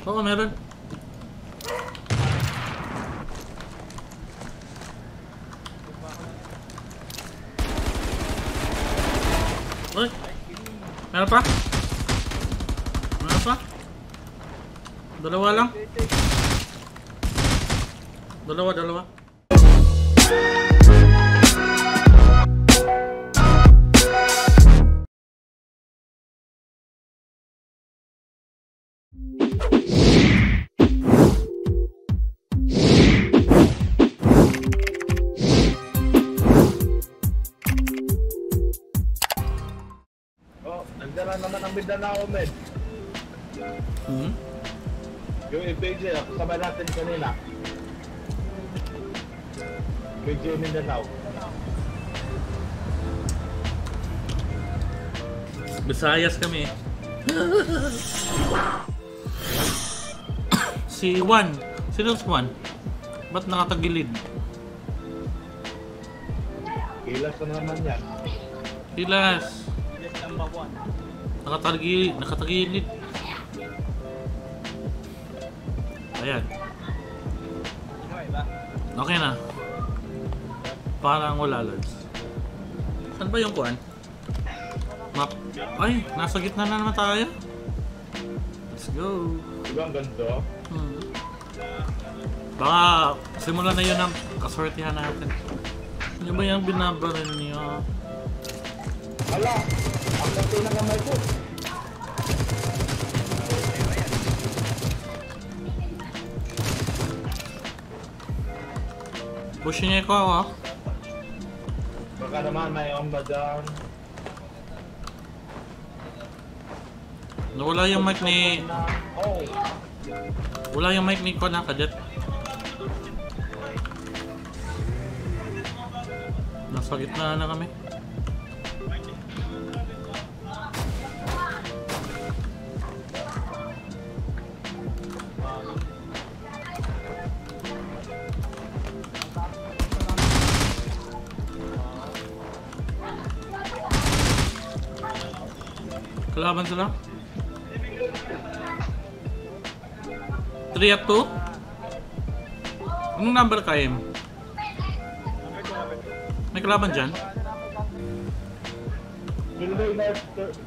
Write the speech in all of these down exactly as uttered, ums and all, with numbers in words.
Oo, meron. Uy! Meron pa? Meron pa? Dalawa lang? Dalawa, dalawa. Nagdala naman ang Mindanao, Med. Hmm? Yung I P J, kasama natin kanina. I P J Mindanao. Visayas kami. Si Juan. Sino si Juan? Ba't nakatagilid? Kilas na naman yan. Kilas. Nakatagilid. Nakatagilid. Ayan. Okay na. Parang wala, Lods. Saan ba yung kuan? Map. Ay, nasa gitna na naman tayo. Let's go. Diba ang ganito? Hmm. Baka simulan na yun ang kaswertihan natin. Ano ba yung binabaril niyo? Hala! Ang ganito na kamay ko. Push niya ko ako. Baka naman may omba dyan. Wala yung mic ni... Oh! Wala yung mic ni ko na kadet. Nasa gitna na kami. Kalaban sila? three at two? Anong number ka, Em? May kalaban dyan? Building left.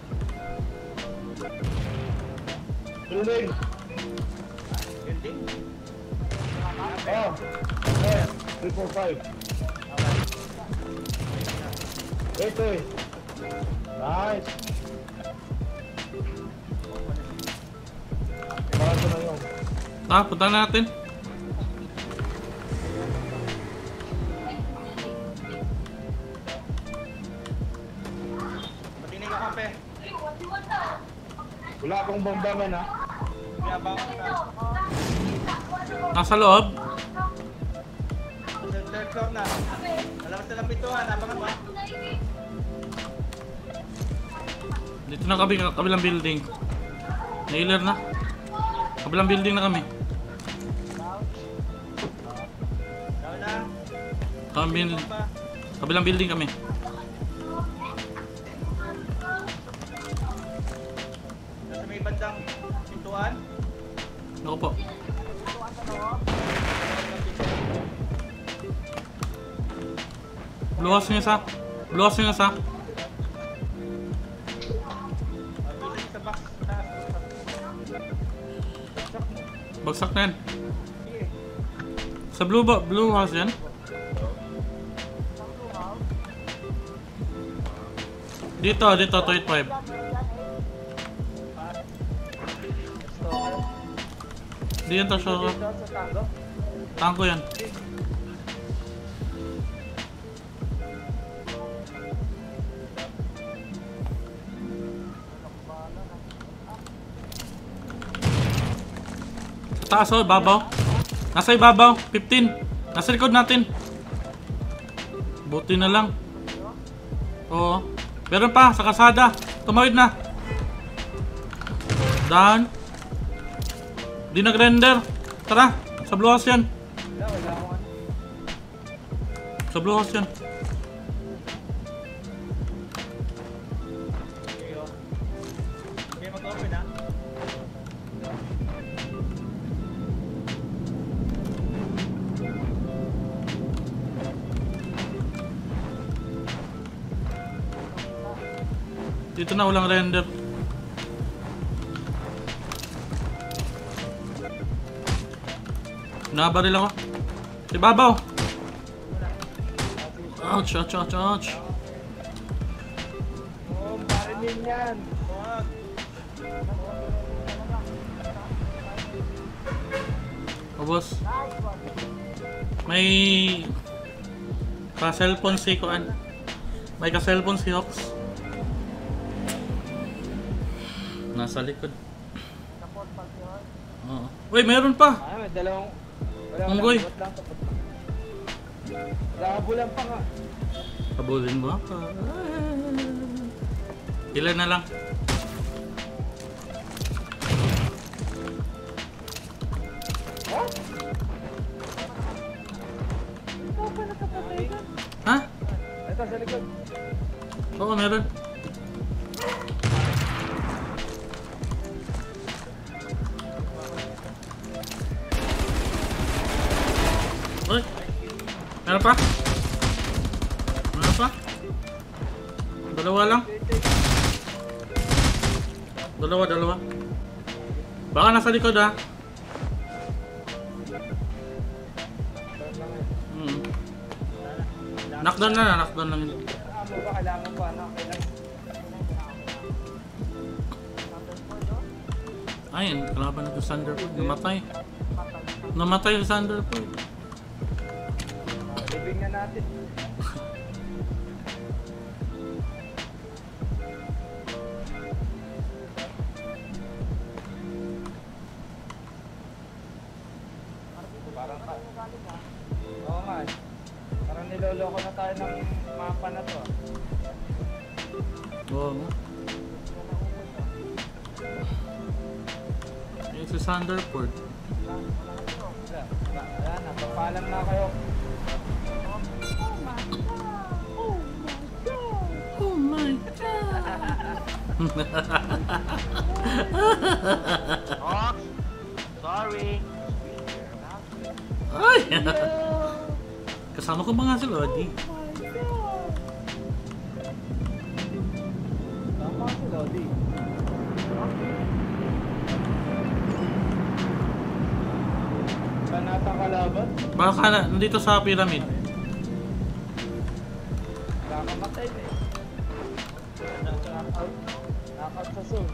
Building. Building? Oh. Yeah. three four five. Ito eh. Nice. Para sa na yun. Ah, punta natin. Patinig ako, pe. Wala akong bombaman ha. Biyabang ka. Nasa loob. Sa third floor na. Malakas na lang pintuan. Abangan mo. Dito na kami, kabilang building. Nailer na. Kabilang building na kami. Down na. Kabilang, kabilang building kami. Nasa may bandang pintuan. Ako po. Bluwas nyo sa. Bluwas nyo sa. Mabilis sa box. Taas. Bagsak na yan. Sa blue ba? Blue house yan? Dito, dito, two eight five. Di yan to, so... Tango yan. Sa taas o, babaw. Nasa ibabaw, fifteen. Nasa likod natin. Buti na lang. Oo. Meron pa, sa kasada. Tumawid na. Dahan. Di nag-render. Tara, sa blue house yan. Sa blue house yan. Okay, mag-open ha. Dito na, walang render. Nabaril ako. Si Babaw! Ouch, ouch, ouch, ouch. Oh, marinig yan. Wag. Oh, boss. May... ka-cellphone si Kuan. May ka-cellphone si Hox. Nasa likod. Oo. Uy, meron pa! Ah, may dalawang... Wala Unggoy. lang, lang, tapos lang. Nakabulan pa nga. Kabulin mo ako. Ilan na lang? Oh? Ha? Ito, sa likod. Oo, meron. Uy! Meron pa? Meron pa? Dalawa lang? Dalawa, dalawa. Baka nasa likod ah. Hmm. Knockdown na na, knockdown lang yun. Ah, mo ba? Kailangan mo pa, ano? Kailangan. Ayun, kalaban na to Thunderbolt. Namatay. Namatay sa Thunderbolt. Living na natin. Parang ka. Oo nga. eh. Parang niloloko na tayo ng mapa na to. ah. Oo. Ayun si Thunderbolt. Wala, wala, wala na. Papaalam na kayo. Oh my god! Ox. Sorry. Ay! Kasama ko ba nga si Lodi? Tama si Lodi. Saan natang kalaban? Baka na, nandito sa pyramid. Kakamatay na eh. Knockout. Knockout sa zone.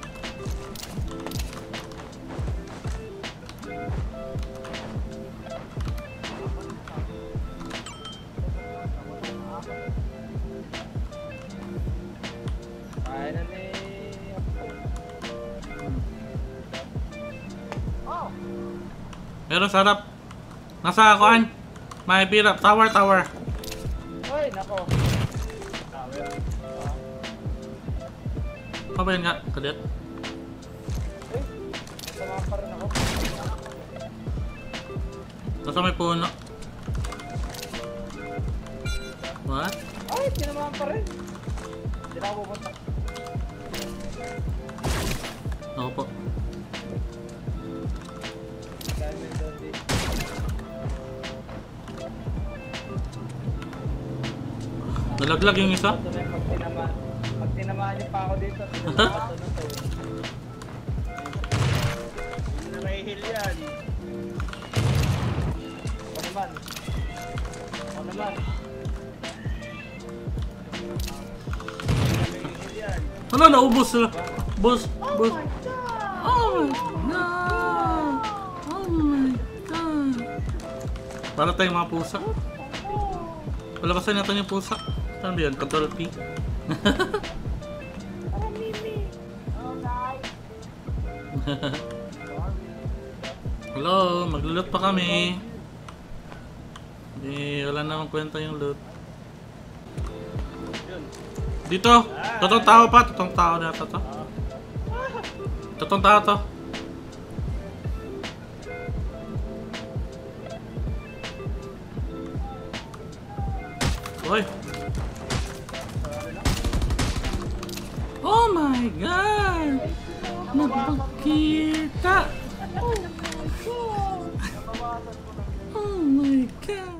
Kaya na ni... Oh! Meron sarap. Nasa kuan. May pirap. Tower, tower. Uy, nako. Ano ba yun nga? Kadet? Uy, masama pa rin ako. Nasa may puno. What? Ay, tinamaan pa rin. Hindi na ako pupunta. Ako po. Dahil may doon din. Nalaglag yung isa? Ito na yung pag tinamaan. Pag tinamaan niyo pa ako dito, tinamaan ito na to. Hindi na may heal yan. Ako naman. Ako naman. Hindi na may heal yan. Ano? Naubos sila. Boss. Boss. Oh my god. Oh my god. Para tayong mga pusa. Palabasan natin yung pusa. Saan ba yan? Control P. Hello, maglulot pa kami. Hindi, wala namang kwenta yung loot. Yun. Dito! Totoong tao pa, totoong tao na ito to. Totoong tao to. Uy! Oh my god! Nagpakita! Oh my god!